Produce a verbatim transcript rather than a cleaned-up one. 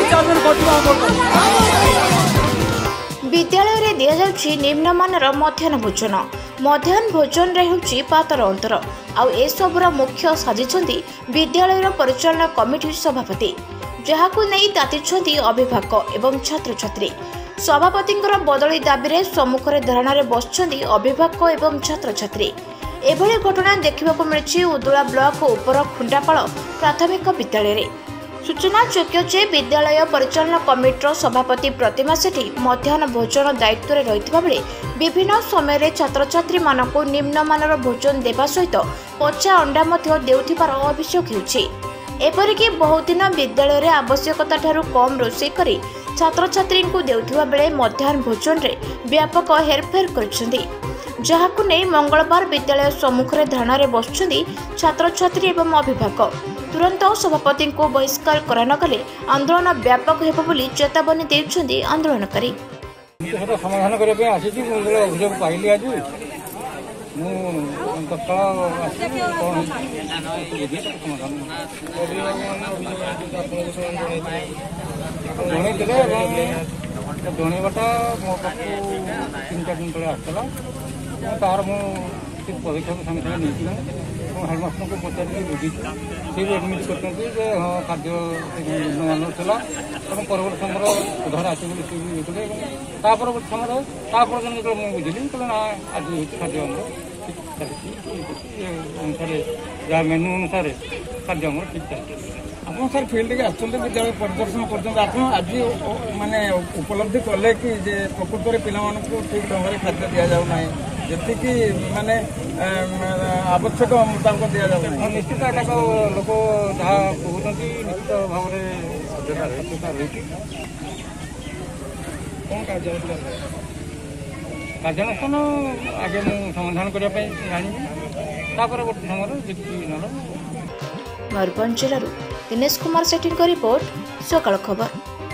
विद्यालय दि जाउछि निम्नमानर मध्याह्न भोजन मध्याह्न भोजन रे होछि पातर अंतर आउ ए सबुर मुख्य साजिछन्ती विद्यालय परिचालना कमिटी सभापति जहाकु नै तातिछन्ती अभिभावक एवं छात्र छात्री सभापति बदली दाबी रे सम्मुख रे धारणा रे बसछन्ती अभिभावक एवं छात्र छात्री एभली घटना देखिबाकु मिलछि उदुला ब्लॉक उपर खुंडापाଳ प्राथमिक विद्यालय रे। सूचना योग्य जे विद्यालय परिचालना कमिटीर सभापति प्रतिमा सेठी मध्याह्न भोजन दायित्व में रही बेले विभिन्न समय छात्र छात्री मानक निम्नमानर भोजन देवा सहित पचा अंडा देउथिबार अभियोग होछि। एपरिकी बहुदिन विद्यालय रे आवश्यकता ठारू कम रोषे करी छात्र छात्री को देउथिबा बेले मध्याह्न भोजन रे व्यापक हेरफेर करछन्ती जहाकु नै मंगलवार विद्यालय सम्मुख रे धारणा रे बसछन्ती छात्र छात्री एवं अभिभावक तुरंत सभापति को बहिष्कार करा नगले आंदोलन व्यापक हेबो बोली चेतावनी देउछन्ती आंदोलनकारी। समाधान करबे आसी अभियोग पाइली आज मु तत्काल आसी कोन समाधान जणे जणेबाटा मो पाखु तीन चार दिन तले आसला तार मु पदक्षेप संगे संगे नहीं हेडमास्टर को पचार बुझी सी भी एडमिट करते हाँ खाद्य मान था परवर्त समय सुधार आस परवर्त समय जो मुझे बुझिली कहले ना आज खाद्य अनुसार जहाँ मेनू अनुसार खाद्य आम ठीक चलते आप सर फिल्ड के आसते विद्यालय परिदर्शन कर आज माने उपलब्धि कले कि प्रकृत में पिला ठीक ढंग से खाद्य दि जाऊना जी माने आवश्यक मुताबक दि जाऊना निश्चित एक लोक जहाँ कहते निश्चित भाव कौन कार्यानुष्ठान आगे मुझे समाधान करने जानी परवर्ती समय मयूरभंज जिलूर दिनेश कुमार सेठी रिपोर्ट सकाळ खबर।